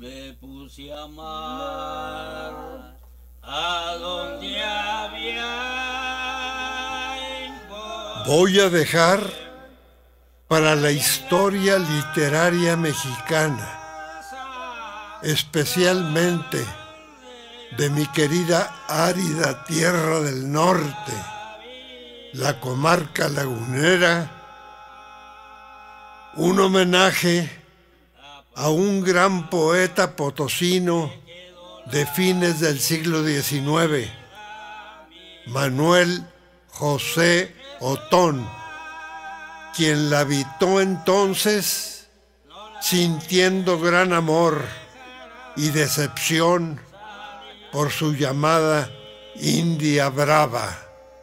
me puse a amar a donde había Voy a dejar para la historia literaria mexicana, especialmente de mi querida árida tierra del norte, la comarca lagunera, un homenaje a un gran poeta potosino de fines del siglo XIX, Manuel José Otón, quien la habitó entonces sintiendo gran amor y decepción por su llamada India Brava,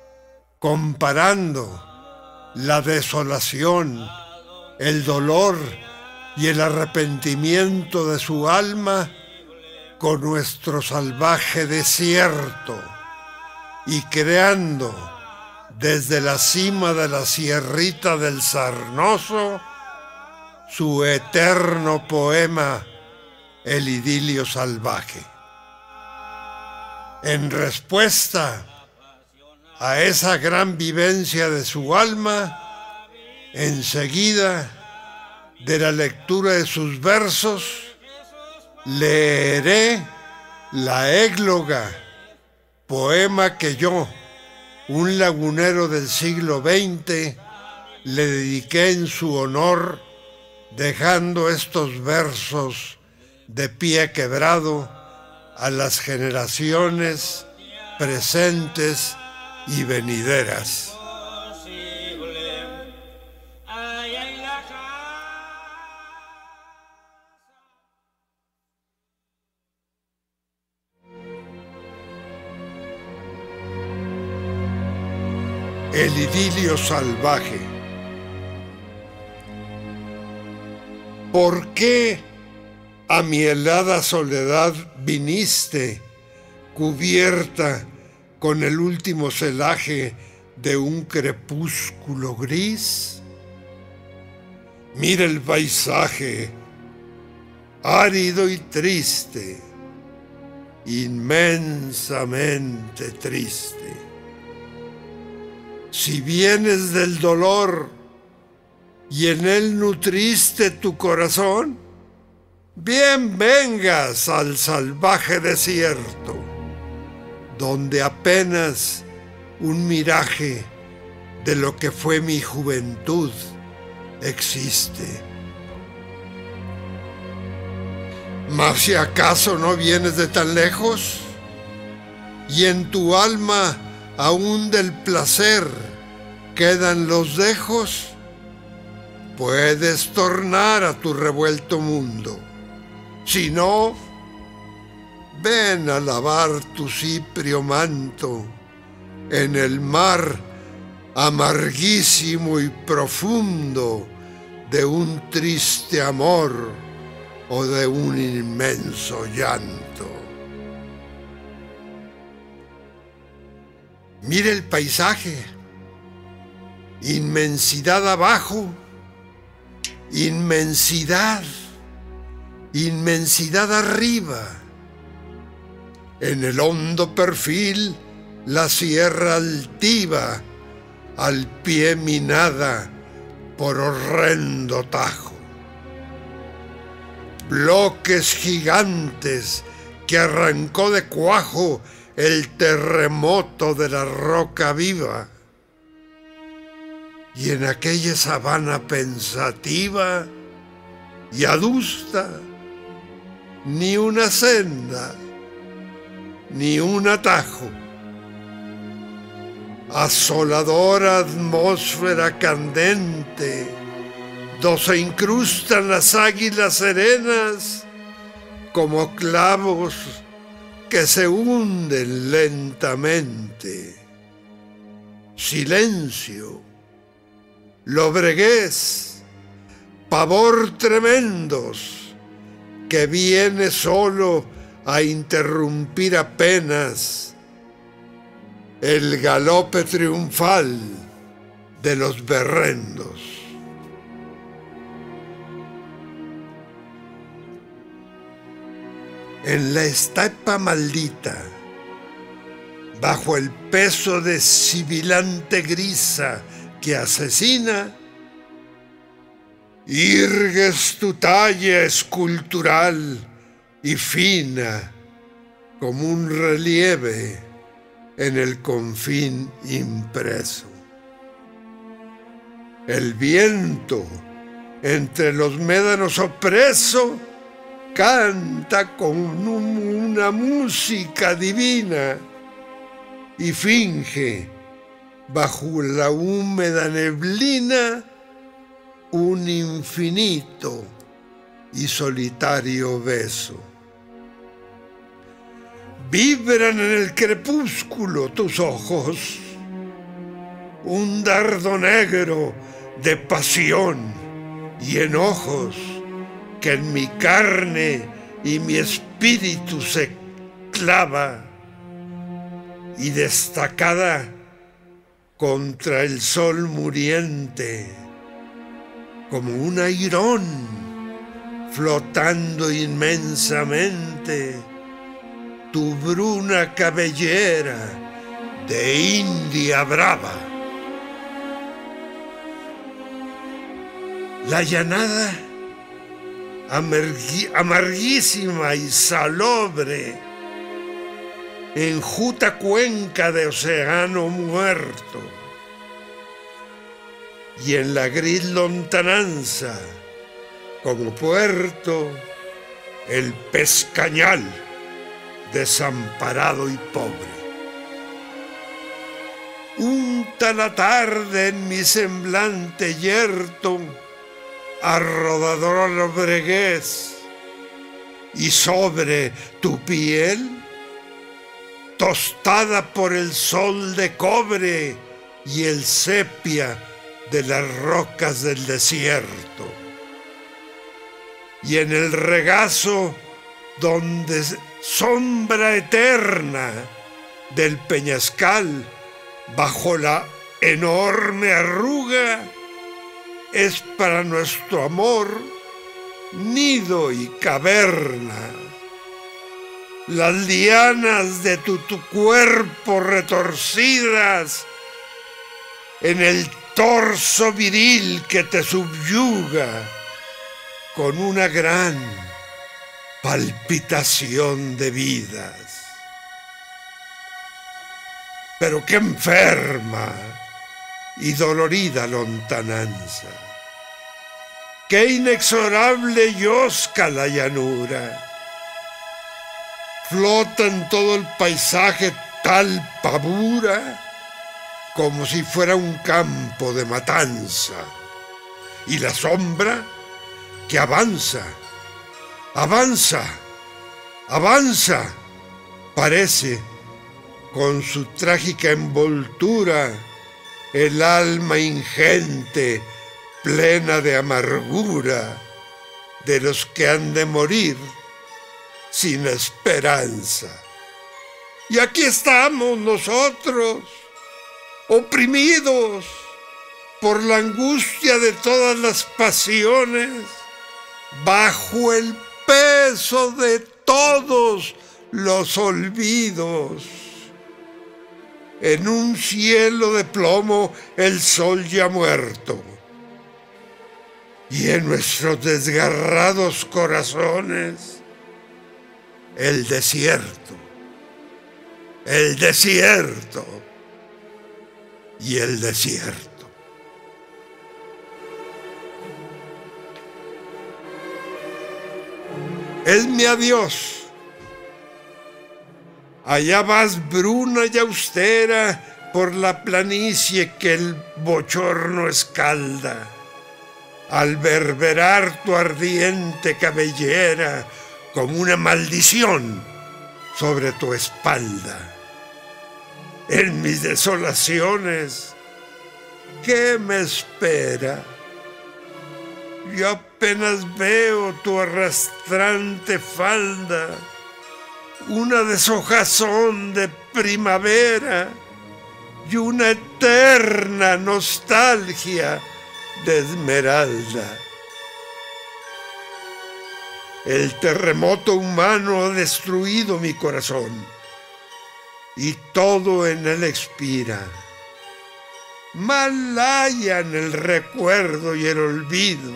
comparando la desolación, el dolor y el arrepentimiento de su alma con nuestro salvaje desierto y creando desde la cima de la sierrita del Sarnoso su eterno poema El idilio salvaje. En respuesta a esa gran vivencia de su alma, enseguida de la lectura de sus versos, leeré La Égloga, poema que yo, un lagunero del siglo XX, le dediqué en su honor, dejando estos versos de pie quebrado a las generaciones presentes y venideras. El idilio salvaje. ¿Por qué a mi helada soledad viniste, cubierta con el último celaje de un crepúsculo gris? Mira el paisaje, árido y triste, inmensamente triste. Si vienes del dolor y en él nutriste tu corazón, bien vengas al salvaje desierto, donde apenas un miraje de lo que fue mi juventud existe. Mas si acaso no vienes de tan lejos, y en tu alma aún del placer quedan los dejos, puedes tornar a tu revuelto mundo. Si no, ven a lavar tu ciprio manto en el mar amarguísimo y profundo de un triste amor o de un inmenso llanto. Mire el paisaje, inmensidad abajo, inmensidad, inmensidad arriba. En el hondo perfil, la sierra altiva, al pie minada por horrendo tajo. Bloques gigantes que arrancó de cuajo el terremoto de la roca viva. Y en aquella sabana pensativa y adusta, ni una senda, ni un atajo. Asoladora atmósfera candente, do se incrustan las águilas serenas como clavos que se hunden lentamente. Silencio, lobreguez, pavor tremendos, que viene solo a interrumpir apenas el galope triunfal de los berrendos. En la estepa maldita, bajo el peso de sibilante grisa que asesina, irgues tu talla escultural y fina como un relieve en el confín impreso. El viento entre los médanos opreso canta con una música divina y finge bajo la húmeda neblina un infinito y solitario beso. Vibran en el crepúsculo tus ojos, un dardo negro de pasión y enojos que en mi carne y mi espíritu se clava, y destacada contra el sol muriente, como un airón flotando inmensamente, tu bruna cabellera de India brava. La llanada amarguísima y salobre, enjuta cuenca de océano muerto, y en la gris lontananza, como puerto, el pescañal desamparado y pobre. Unta la tarde en mi semblante yerto a rodador bregués, y sobre tu piel, tostada por el sol de cobre y el sepia de las rocas del desierto, y en el regazo donde sombra eterna del peñascal bajo la enorme arruga es para nuestro amor nido y caverna. Las lianas de tu cuerpo retorcidas en el torso viril que te subyuga con una gran palpitación de vidas. Pero qué enferma y dolorida lontananza, qué inexorable yosca la llanura. Flota en todo el paisaje tal pavura como si fuera un campo de matanza, y la sombra que avanza, avanza, avanza, parece con su trágica envoltura el alma ingente, plena de amargura, de los que han de morir sin esperanza. Y aquí estamos nosotros, oprimidos por la angustia de todas las pasiones, bajo el peso de todos los olvidos. En un cielo de plomo el sol ya muerto, y en nuestros desgarrados corazones el desierto y el desierto. Es mi adiós. Allá vas bruna y austera por la planicie que el bochorno escalda, al verberar tu ardiente cabellera como una maldición sobre tu espalda. En mis desolaciones, ¿qué me espera? Yo apenas veo tu arrastrante falda, una deshojazón de primavera y una eterna nostalgia de esmeralda. El terremoto humano ha destruido mi corazón y todo en él expira. Mal hayan el recuerdo y el olvido.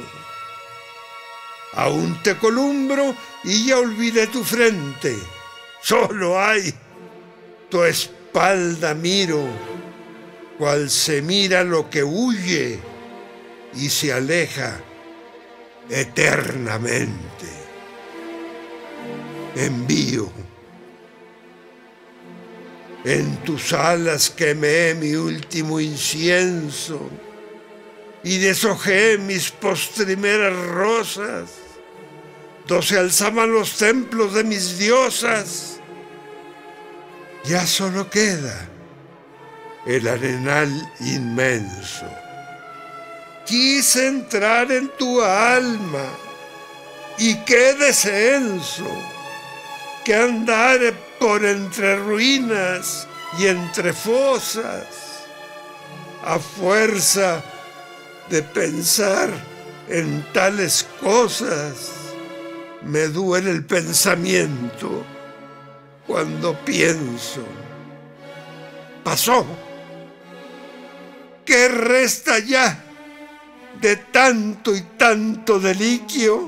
Aún te columbro y ya olvidé tu frente. Solo hay tu espalda miro, cual se mira lo que huye y se aleja eternamente. Envío en tus alas, quemé mi último incienso y deshojé mis postrimeras rosas, do se alzaban los templos de mis diosas. Ya solo queda el arenal inmenso. Quise entrar en tu alma y qué descenso, que andare por entre ruinas y entre fosas, a fuerza de pensar en tales cosas. Me duele el pensamiento cuando pienso. Pasó. ¿Qué resta ya de tanto y tanto deliquio?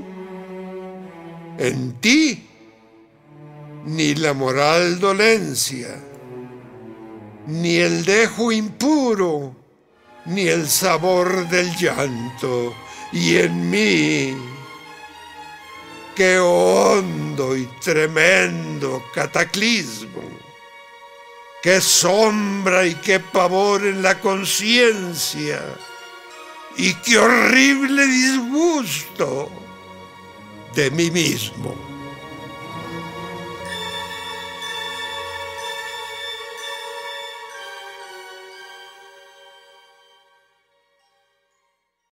En ti ni la moral dolencia, ni el dejo impuro, ni el sabor del llanto. Y en mí, qué hondo y tremendo cataclismo, qué sombra y qué pavor en la conciencia, y qué horrible disgusto de mí mismo.